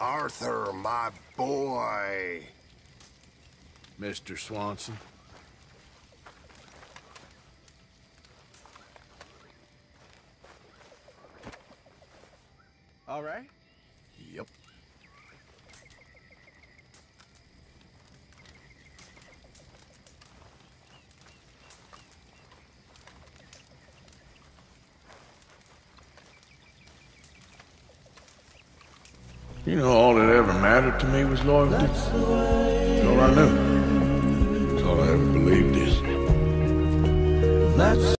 Arthur, my boy. Mr. Swanson. All right. Yep. You know, all that ever mattered to me was loyalty. That's all I knew. That's all I ever believed in.